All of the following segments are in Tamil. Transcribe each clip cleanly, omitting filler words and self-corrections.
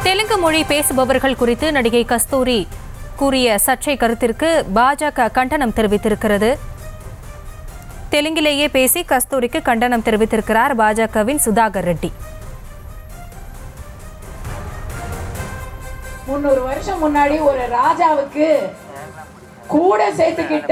தெலுங்கு மொழி பேசுபவர்கள் குறித்து நடிகை கஸ்தூரி கூறிய சர்ச்சை கருத்திற்கு பாஜக கண்டனம் தெரிவித்திருக்கிறது. தெலுங்கிலேயே பேசி கஸ்தூரிக்கு கண்டனம் தெரிவித்திருக்கிறார் பாஜகவின் சுதாகர் ரெட்டி. 300 வருஷம் முன்னாடி ஒரு ராஜாவுக்கு கூட சேர்த்துக்கிட்ட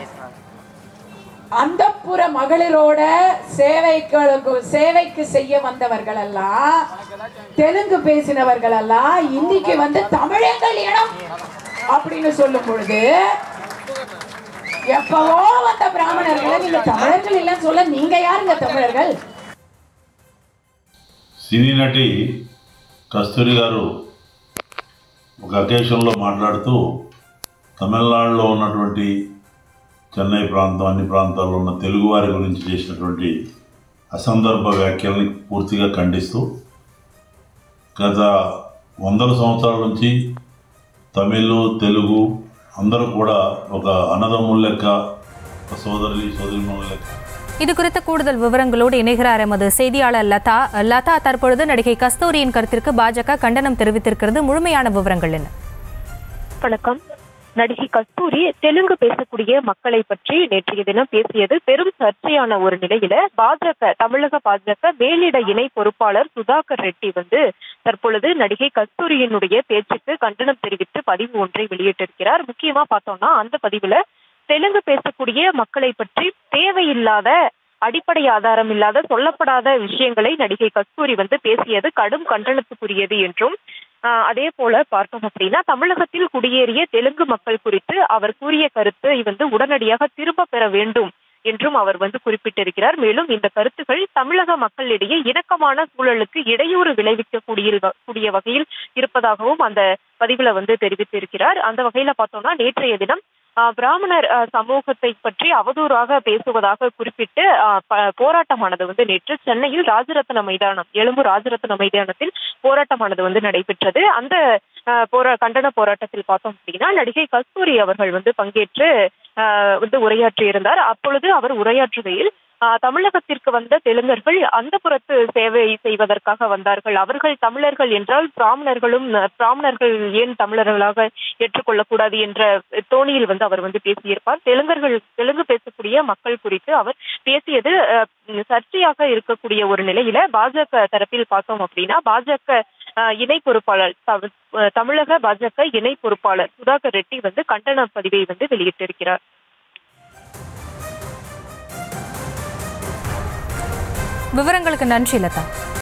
அந்தப்புற மகளிரோட சேவைக்கு செய்ய வந்தவர்கள் எல்லாம், தெலுங்கு பேசினவர்கள் எல்லாம் இன்னைக்கு வந்து தமிழர்கள் இனம் அப்படின்னு சொல்லும் பொழுது, எப்பவோ வந்த பிராமணர்களை நீங்க தமிழர்கள் இல்லைன்னு சொல்ல நீங்க யாருங்க தமிழர்கள்? సినీ నటి కస్తూరి గారు ఒక అకేషన్లో మాట్లాడుతూ తమిళనాడులో ఉన్నటువంటి చెన్నై ప్రాంతం అన్ని ప్రాంతాల్లో ఉన్న తెలుగువారి గురించి చేసినటువంటి అసందర్భ వ్యాఖ్యల్ని పూర్తిగా ఖండిస్తూ గత వందల సంవత్సరాల నుంచి తమిళ్ తెలుగు అందరూ కూడా ఒక అన్నదమ్ముల లెక్క, ఒక సోదరిమణుల లెక్క. இது குறித்த கூடுதல் விவரங்களோடு இணைகிறார் எமது செய்தியாளர் லதா. லதா, தற்பொழுது நடிகை கஸ்தூரியின் கருத்திற்கு பாஜக கண்டனம் தெரிவித்திருக்கிறது. முழுமையான விவரங்கள் என்ன? வணக்கம். நடிகை கஸ்தூரி தெலுங்கு பேசக்கூடிய மக்களை பற்றி நேற்றைய தினம் பேசியது பெரும் சர்ச்சையான ஒரு நிலையில தமிழக பாஜக மேலிட இணை பொறுப்பாளர் சுதாகர் ரெட்டி தற்பொழுது நடிகை கஸ்தூரியினுடைய பேச்சுக்கு கண்டனம் தெரிவித்து பதிவு ஒன்றை வெளியிட்டிருக்கிறார். முக்கியமா பார்த்தோம்னா அந்த பதிவுல தெலுங்கு பேசக்கூடிய மக்களை பற்றி தேவையில்லாத, அடிப்படை ஆதாரம் இல்லாத, சொல்லப்படாத விஷயங்களை நடிகை கஸ்தூரி பேசியது கடும் கண்டனத்துக்குரியது என்றும், அதே போல பார்த்தோம் அப்படின்னா தமிழகத்தில் குடியேறிய தெலுங்கு மக்கள் குறித்து அவர் கூறிய கருத்தை உடனடியாக திரும்ப பெற வேண்டும் என்றும் அவர் குறிப்பிட்டிருக்கிறார். மேலும் இந்த கருத்துக்கள் தமிழக மக்களிடையே இணக்கமான சூழலுக்கு இடையூறு விளைவிக்கக்கூடிய வகையில் இருப்பதாகவும் அந்த பதிவுல தெரிவித்திருக்கிறார். அந்த வகையில பார்த்தோம்னா நேற்றைய தினம் பிராமணர் சமூகத்தை பற்றி அவதூறாக பேசுவதாக குறிப்பிட்டு போராட்டமானது நேற்று சென்னையில் ராஜரத்ன மைதானம், எழும்பூர் ராஜரத்ன மைதானத்தில் போராட்டமானது நடைபெற்றது. அந்த கண்டன போராட்டத்தில் பார்த்தோம் அப்படின்னா நடிகை கஸ்தூரி அவர்கள் பங்கேற்று உரையாற்றி இருந்தார். அப்பொழுது அவர் உரையாற்றுகையில் தமிழகத்திற்கு வந்த தெலுங்கர்கள் அந்த புறத்து சேவை செய்வதற்காக வந்தார்கள். அவர்கள் தமிழர்கள் என்றால் பிராமணர்கள் ஏன் தமிழர்களாக ஏற்றுக்கொள்ளக்கூடாது என்ற தோணியில் அவர் பேசியிருப்பார். தெலுங்கு பேசக்கூடிய மக்கள் குறித்து அவர் பேசியது சர்ச்சையாக இருக்கக்கூடிய ஒரு நிலையில பாஜக தரப்பில் பார்த்தோம் அப்படின்னா பாஜக இணை பொறுப்பாளர், தமிழக பாஜக இணை பொறுப்பாளர் சுதாகர் ரெட்டி கண்டன பதிவை வெளியிட்டிருக்கிறார். விவரங்களுக்கு நன்றி லதா.